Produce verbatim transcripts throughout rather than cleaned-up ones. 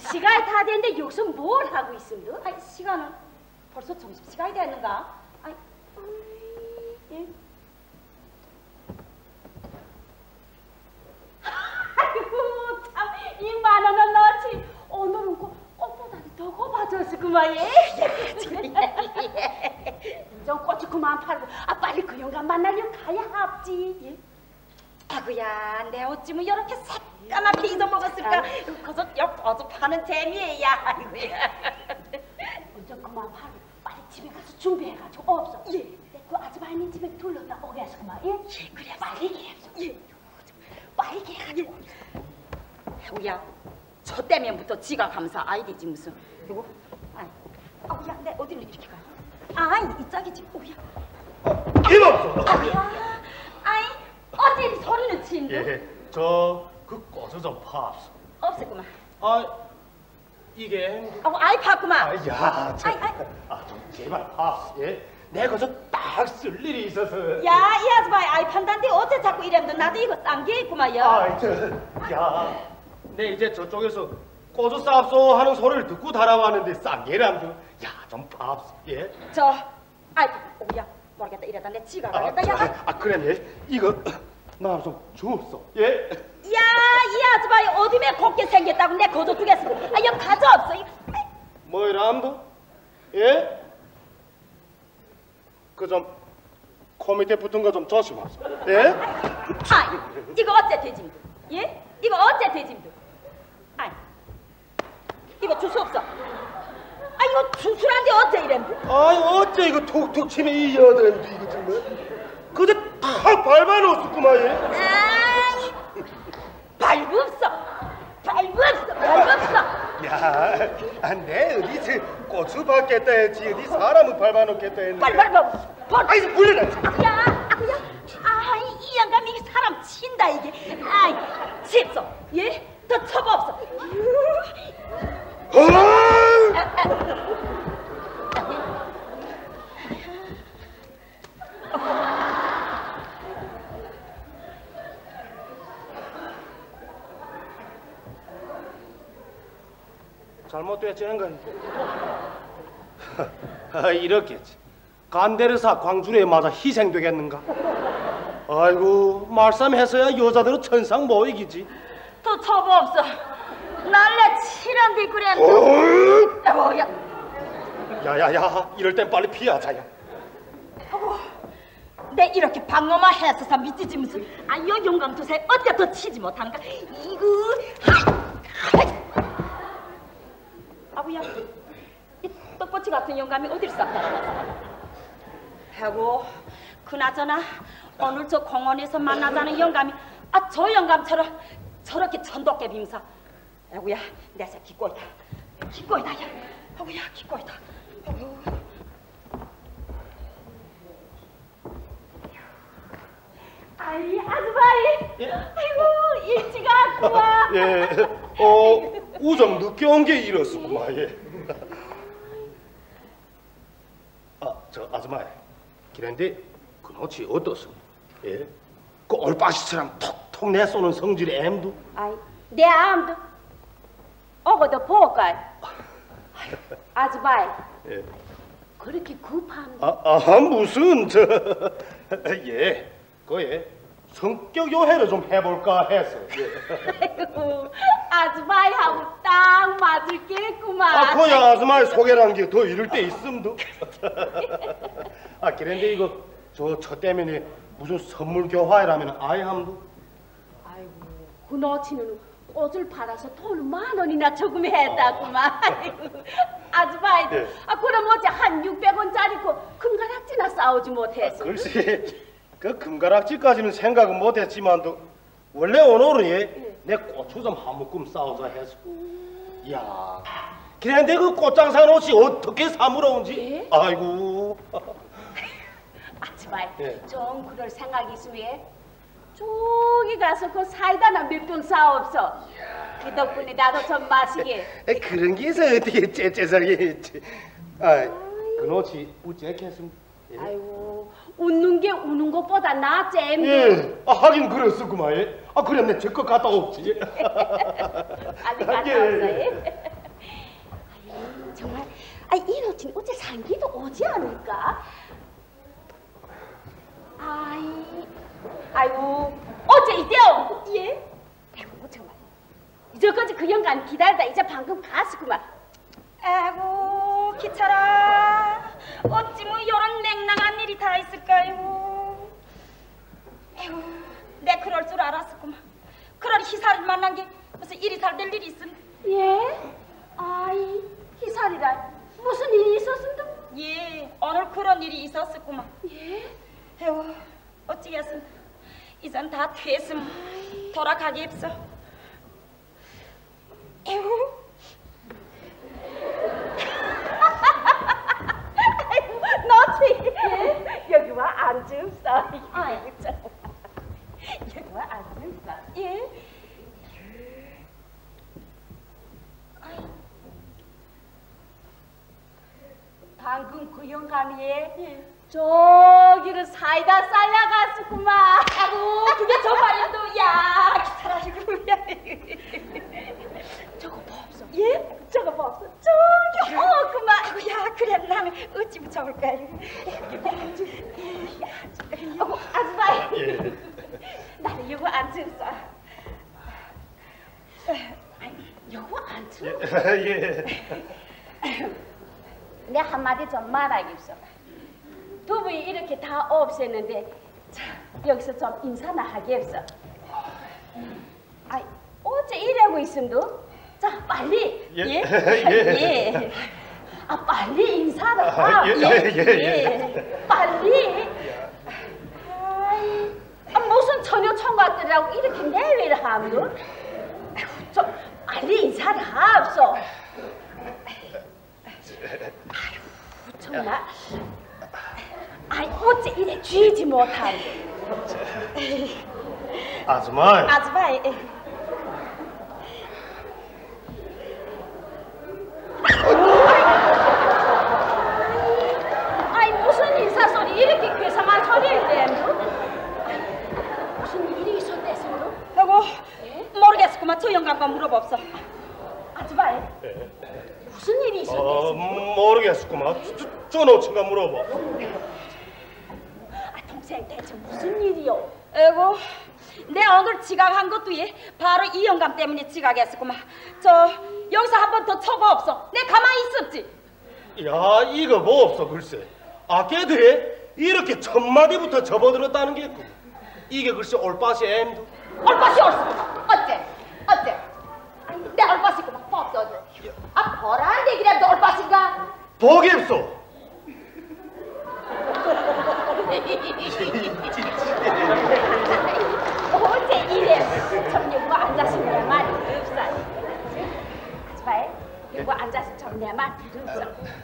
시간이 다 됐는데 여기서 뭘 하고 있음도? 아이 시간은 벌써 점심시간이 됐는가? 아이, 예? 아이고 참 이 만 원은 넣지 오늘은 꼭 꽃보다도 더 고파졌을구만 예? 좀 꽃이 그만 팔고 아 빨리 그 영감 만나려 가야 합지 예? 아구야 내 어찌면 이렇게 새까맣게 잊어먹었을까 그래서 옆 어서 파는 재미야 아이고야 좀 그만 팔고 빨리 집에 가서 준비해가지고 없어 예. 그 아줌마님 집에 둘러다 오게 해서 그만 예? 예 그래 빨리 얘기해서 예. 빨리 얘기해가지고 아구야 저 때면부터 지가 감사 아이디지 무슨 그리고 아이 아구야 내 어디로 이렇게 가 아이 이짝이지 오야 이놈 아구야 아이 어째 소리는 친구? 예, 저 그 꽃을 좀 파옵소. 없었구만. 아, 이게. 아고 아이 팠구만. 아, 야, 저, 아이, 아이. 아, 좀 제발 파옵소. 예, 내가 저 딱 쓸 일이 있어서. 야, 이 아줌마 아이 판단데 어째 자꾸 이랬는데 나도 이거 싼 게 있구만요. 아, 저, 야, 내 이제 저쪽에서 꽃을 쌉소 하는 소리를 듣고 달아왔는데 싼 게람도. 야, 좀 파옵소. 예. 저, 아이, 오야 모르겠다 이러다 내 지가 가겠다. 아, 야, 아, 그래, 예. 이거 나 좀 주옵소. 예. 야, 이 아줌마 어디에 곱게 생겼다고 내 거저 두겠어. 아, 이거 가져 없어. 뭐이람도? 예? 그 좀 코 밑에 붙은 거 좀 조심하소. 예? 아이, 이거 어째 돼짐도? 예? 이거 어째 돼짐도? 아이, 이거 줄 수 없어. 아, 이거 주술한데 어째 이랬는데? 아이 어째 이거 톡톡 치면 이 여드름도 이거 정말 그저 다 밟아놓았구만. 예? 아이, 발부 없어. 발부 없어. 발부 없어. 야, 아, 내 어디 저 고추 밟겠다 했지 어디 사람을 밟아놓겠다 했는데. 발발발. 아이 물러나. 아구야, 아구야. 아이, 이 영감이 이게 사람 친다 이게. 아이, 집소. 예? 더 처가 없어. 아, 아. 잘못됐지 인가? 아, 이렇겠지. 간데르사 광주리에 맞아 희생되겠는가? 아이고 말씀해서야 여자들은 천상 못 이기지. 더 처가 없어. 날래 칠한데 그랬는데. 뭐야? 야야야, 이럴 땐 빨리 피하자야. 어구, 내 이렇게 방어만 했어서 믿지지 무슨. 아유 용감 두세 어째 더 치지 못한가? 이거. 아구야, 이 떡꼬치 같은 영감이 어디를 싹 달아났어? 하고 그나저나 오늘 저 공원에서 만나자는 영감이 아 저 영감처럼 저렇게 천도깨 빔사. 아구야, 내 새끼 기꼬이다. 기꼬이다 야. 아구야, 기꼬이다. 아구. 아이 아줌마이. 예? 아이고 일찍 왔구만. 예. 어 우정 늦게 온 게 이렇소구만. 예. 아 저 아줌마 그런데 그 노치 어떻습니까? 예. 그 올빠시처럼 톡톡 내쏘는 성질의 엠도. 아이 내 암도 어거도 볼까. 아줌마이. 예. 그렇게 급함. 아, 아 무슨 저 예. 그예. 성격 요해를 좀 해볼까 해서. 예. 아줌마이하고 딱 맞을게구만. 아, 그야 아줌마의 소개란 게 더 이럴 때 있음도. 아, 그런데 이거 저 저 때문에 무슨 선물 교환이라면 아예 함도. 아이고, 그 너치는 꽃을 받아서 돈을 만 원이나 저금했다구만. 아이고, 아줌마이도. 예. 아, 그럼 어째 한 육백 원짜리 그 금가락지나 싸우지 못했어. 아, 글쎄, 그 금가락지까지는 생각은 못했지만도 원래 오늘은 예, 예. 내 고추 좀 한 묶음 싸우자 해서. 음... 이야, 그런데 그 꽃장사 옷이 어떻게 사물어온지. 예? 아이고. 아줌마이, 예. 좀 그럴 생각이 있으면 저기 가서 그 사이다나 몇 병 사옵소. 그 덕분에 나도 좀 마시게. 그런 게 있어 어떻게 째째하게 했지. 아, 그 노치 우째겠습니다. 예. 아이고, 웃는 게 우는 것보다 낫지. 예, 아, 하긴 그랬었구만. 예. 아, 그래, 내 제 거 갔다 오지. 빨리 갔다 예. 오세요. 정말 아 이렇진 어째 상기도 오지 않을까? 아이 아이고 어째 이때요? 예? 아이고 정말 이제까지 그 영감 기다리다 이제 방금 갔구만. 아이고 기차라 어찌 뭐 이런 맹랑한 일이 다 있을까요? 아이고 내 그럴 줄 알았었구만. 그럴 희사를 만난 게 무슨 일이 잘 될 일이 있음? 예? 아이 희살이라 무슨 일이 있었습니까? 예 오늘 그런 일이 있었었구만. 예? 에휴 어찌겠습니까? 이젠 다 퇴했음 돌아가기 없어. 에휴 아이고 너지? 예? 여기 와 앉읍사. 아이고 여기 와 앉읍사. 예? 방금 그 영감이에 예. 저기를 사이다 쌀려갔었구만. 아이고 그게 저 말인도 야 기차라시고 야 저거 봐없어. 예? 저거 봐없어. 저기 어 그만. 아이고 야 그래 나는 어찌 붙여볼까. 여기 앉으. 야 앉으. 어구 아줌마. 예. 나는 요거 앉으소. 아니 요거 앉으. 예. 내 한마디 좀 말하겠어. 두 분이 이렇게 다 없앴는데 자, 여기서 좀 인사나 하겠어. 아이 어째 이러고 있음도? 자 빨리 예? 예? 예. 예. 아 빨리 인사를 아, 하. 예, 예, 예, 예. 빨리. 아이 아, 무슨 처녀 총각들이라고 이렇게 내외를 하면도? 아이고 좀 빨리 인사를 하옵소. 아유 정말 아이 어째 이래 쥐지 못하게. 아줌마. 아줌마 아이 무슨 인사소리 이렇게 괴상한 소리를 내노? 무슨 일이 있었댔어요? 아이고 예? 모르겠구만 저 영감과 물어봅소. 아줌마 예. 무슨 일이 있었댔어? 어, 모르겠구만. 쪼노친가 물어봐. 아, 동생 대체 무슨 일이요? 에고, 내 오늘 지각한 것도 예, 바로 이 영감 때문에 지각했었구만. 저 여기서 한 번 더 쳐봐 없어. 내 가만히 있었지. 야 이거 뭐 없어 글쎄. 아깨들이 이렇게 첫 마디부터 접어들었다는 게 있고. 이게 글쎄 올빠시 엠도. 올빠시 옳습니다. 어째? 어째? 아니, 내 올빠시구만. 없어 어째? 아 보란 얘기라도 올빠신가? 복이 없어. 어째 이래? 좀 여기 앉아서 내 말이 없어. 아줌마, 여기 앉아서 좀 내 말 들었어.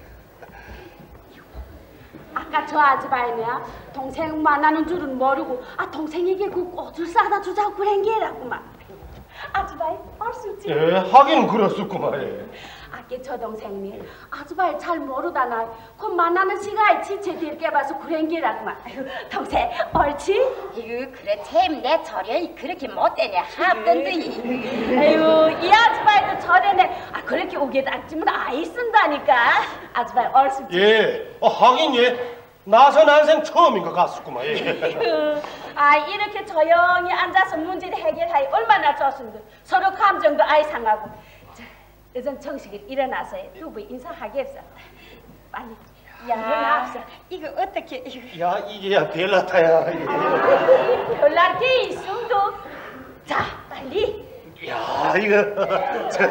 아까 저 아줌마야 동생 만나는 줄은 모르고 아 동생에게 그 꽃을 싸다 주자고 그런 게라구만. 아줌마, 얼쑤지? 예, 하긴 그렇었구만. 예. 아까 저 동생이 아줌마를 잘 모르다나 그 만나는 시간에 지체될게 봐서 그런 게라구만. 동생 옳지? 이거 그래 참 내 저리 그렇게 못되냐 합던데. 아유 이 아줌마도 저래네. 아 그렇게 오게 닥치면 아이 쓴다니까. 아줌마 옳지? 예, 어, 하긴 예. 나서 난생 처음인 것 같았구만. 예. 아 이렇게 조용히 앉아서 문제를 해결하기 얼마나 좋습니다. 서로 감정도 아이 상하고. 자, 이젠 정식을 일어나서 두 분 인사하겠어. 빨리. 야, 일어나옵소. 이거 어떻게 이거. 야 이게야 벨라타야. 예. 별날 게 있어도. 자 빨리. 야 이거 저.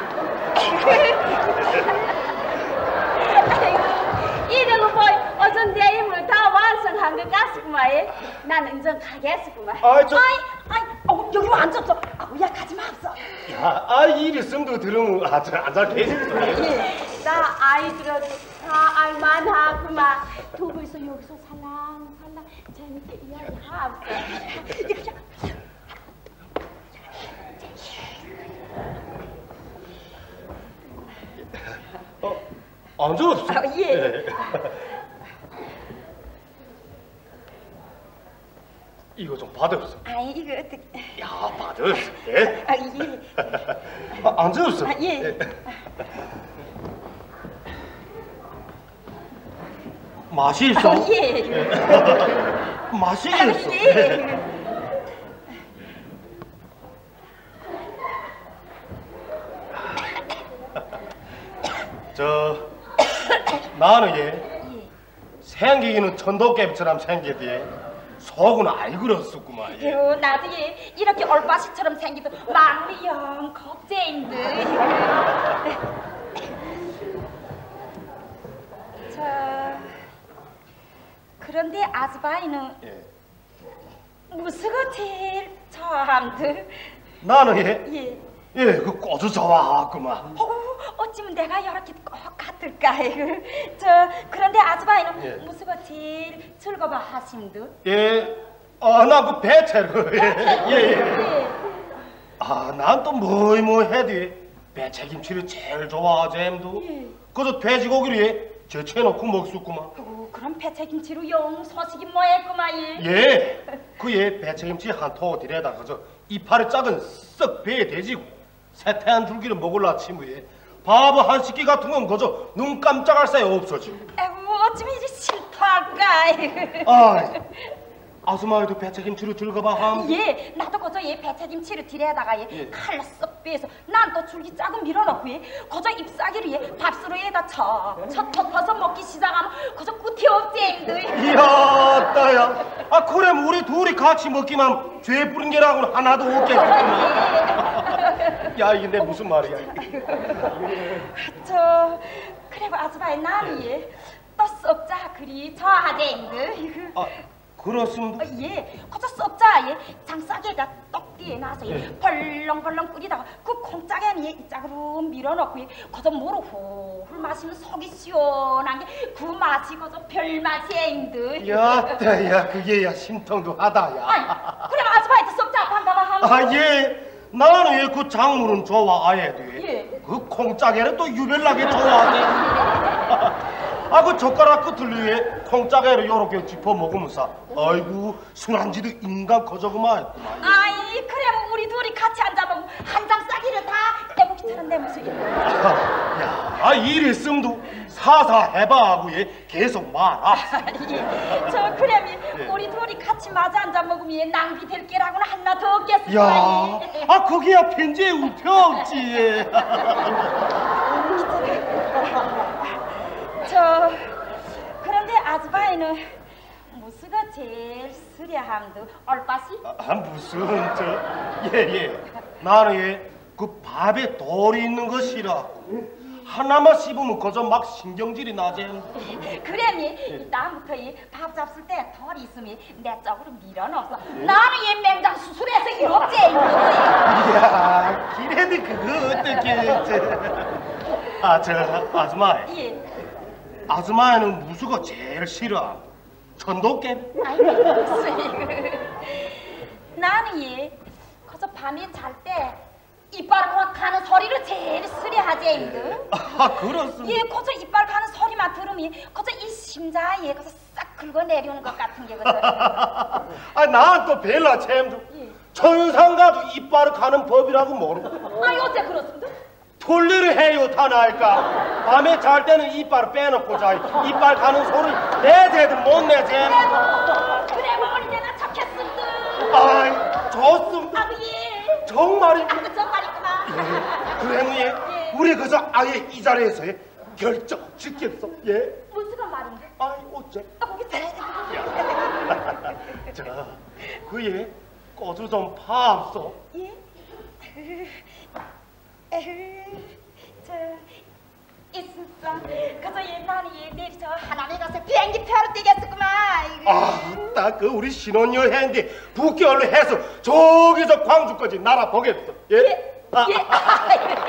이러고 보이 어전 내 힘을 다 완성한 것 같구만. 나는 이제 가겠구만. 아이 저. 아이 아이 어 여기 앉았어. 아우 야 가지 마없어. 야, 아 이리 성도 들으면 아저 앉아 계시겠어. 나 아이들어도 다 알만하구만. 두 분이서 여기서 살랑살랑 재밌게 이야기하옵소. 어, 앉아 없어. 아, 예. 이거 좀 받아없어. 아니 이거 어떻게. 야, 받아없어. 예? 아 예. 아, 앉아 없어. 아 예. 맛이 있어? 아, 예. 맛이 아, 있어? 예. 저 나는 얘 예. 생기기는 천도깨비처럼 생기디 속은 알그렸었구만. 얘. 요 나도 얘 이렇게 얼빠시처럼 생기도 마음이 영 겁쟁인데. 저 그런데 아즈바이는 예. 무슨거 제일 좋아함들? 나는 얘, 예. 예, 그 꼬주 좋아하구만. 어, 어찌면 내가 이렇게 꼭 같을까? 저 그런데 아즈바이는 예. 무슨 거 제일 즐거워 하심들? 예, 아, 나 그 배채를. 예, 예, 예. 예. 아, 난 또 뭐이 뭐 해도 배채김치를 제일 좋아하잼도. 예. 그저 돼지고기를 얘 제쳐놓고 먹었구만. 어, 그럼 배채김치로 영 소식이 뭐였구만 예. 예, 그얘 배채김치 한 토들에다 그저 이파리 짝은 썩 배에 대지고 세태한 줄기를 먹을라 치무에 바보 한 식기 같은 건 그저 눈 깜짝할 사이 없어지. 아이고 어쩌면 이리 싫다까? 아, 아줌마도 배채김치를 들어가봐 함. 예, 나도 거저 얘 배채김치를 딜에다가 얘 예. 칼로 썩 빼서 난 또 줄기 작은 밀어넣고 얘 거저 잎사귀를 얘 밥수로에다 쳐 쳤터퍼서 먹기 시작하면 거저 끝이 없지. 이야, 따야. 아, 그럼 우리 둘이 같이 먹기만 죄 뿌린 게라고는 하나도 없겠구만. 야, 이게 내 무슨 말이야? 저 그래 아줌마의 나는 얘또 썩자 그리 좋아하대인데. 아, 그렇습니다. 어, 예, 거저 썩자 얘 장싸게다 떡 뒤에 놔서 얘 예. 벌렁벌렁 끓이다가 그 콩짜게는 얘 이짝으로 밀어넣고 얘 거저 모로 훌훌 마시면 속이 시원한 게 그 맛이 거저 별 맛이인데. 야, 따야, 그게 야 심통도 하다야. 아이, 그래 아줌마한테 썩자 반가워 하면. 아, 예. 나는 왜 그 작물은 좋아해도 예. 그 콩짜개는 또 유별나게 좋아하네. 아, 그 젓가락 끝을 위에 콩짜개를 요렇게 짚어 먹으면서 아이고 술안지도 인간 거저구만. 아이 그래 뭐 우리 둘이 같이 앉아 먹으면 한 장 싸기를 다 떼먹기처럼 내면서. 야, 아, 이랬음도 사사 해봐 하고 얘 계속 말아. 예, 저 그래면 예. 우리 둘이 같이 마주 앉아 먹으면 낭비 될 게라고는 하나 더 없겠어. 야, 아, 거기야 편지에 우표 없지. 저 그런데 아즈바이는 무스가 제일 쓰려함도 얼빠시? 아, 무슨 저 예예 나는 얘그 밥에 돌이 있는 거 싫어하고 하나만 씹으면 거저 막 신경질이 나지. 그래니 이 다음부터 이 밥 잡술 때 털이 있으면 내 쪽으로 밀어넣어서 나는 얘 맹장 수술해서 이렇지. 이야, 기래도 그거 어떻게 아저 아줌마 예. 아줌마는 무수가 제일 싫어? 천도깨? 아이고 무슨 나는 얘 거저 밤에 잘 때 이빨 확 가는 소리를 제일 쓰려하지 인들. 아, 그렇습니다. 예, 거저 이빨 가는 소리만 들으면 거저 이 심장에 거저 싹 긁어 내려오는 것 같은 게 거저. 아, 난 또 벨라 챔도 예. 천상가도 이빨을 가는 법이라고 모르고 아니 어째 그렇습니까? 돌리를 해요 다 나을까. 밤에 잘 때는 이빨을 빼놓고 자. 이빨 가는 소리 내재도 못 내재. 그래 먹을 때나 착했습니다. 아이, 좋습니다. 아구 예. 정말입니다. 아구 정말이구나. 예, 그래, 예. 예. 우리 그저 아예 이 자리에서 예, 결정 짓겠어. 예. 무슨가 말인데? 아이, 어째? 아 거기 잘. 자, 그예 꼬주 좀 파옵소. 예? 에휴, 저 있었어. 그저 옛날에 얘 내리 저 하남에 가서 비행기 표를 떼겠었구만. 아, 딱 그 우리 신혼여행인데 북겨울로 해서 저기서 광주까지 날아보겠어. 예? 예. 아, 예.